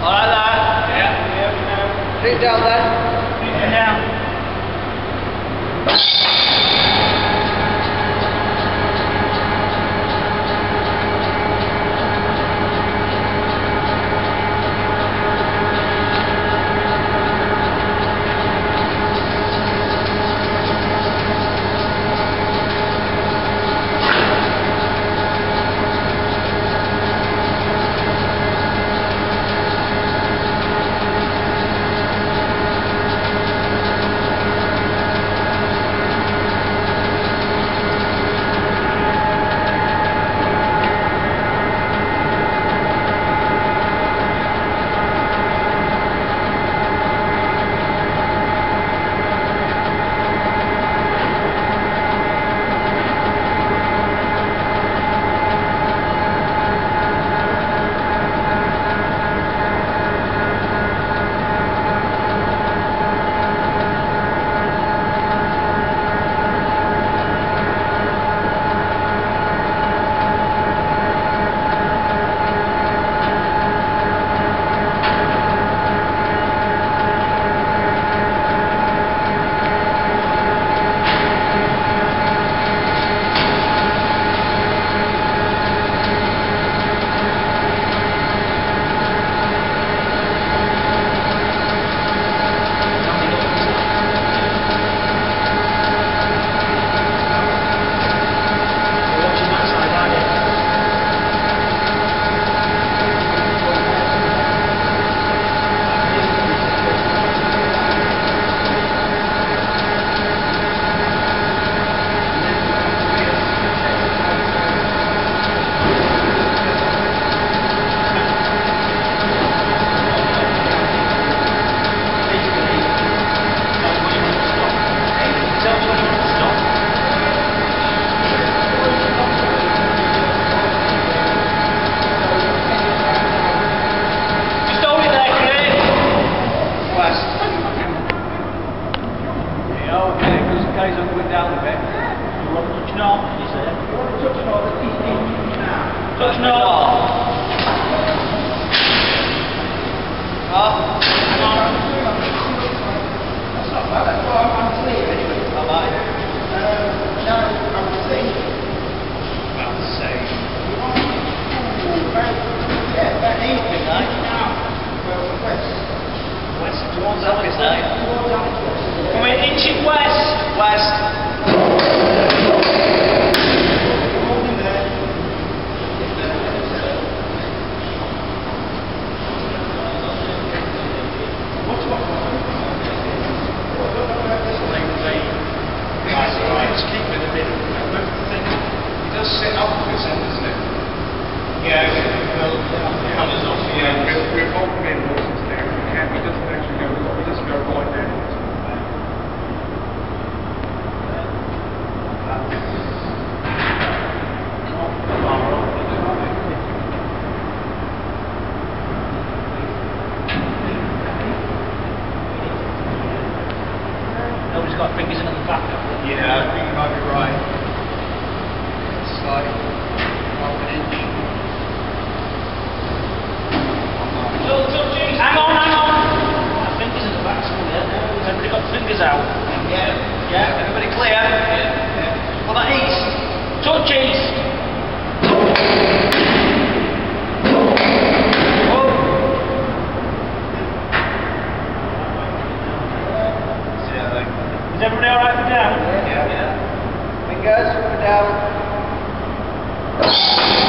Alright there? Yeah. Feet down there. Feet down. Touch no. That's not bad. Well, I'm clear anyway. How about it? No, I'm clear. About the same. Yeah, about evening, now. Well, west. West towards Elvis, eh? Towards Elvis. Come in, inching west. West. Set up for this end, isn't it? Yeah, we're both men horses there. He doesn't actually go, he doesn't go right there. Nobody's got fingers in at the back. Yeah, I think you might be right. Like half an inch. Hang on. Fingers in the back, yeah. Everybody got fingers out? Yeah. Yeah, everybody clear? Yeah. What about east? Touch east. Is everybody alright for down? Yeah. Fingers, down.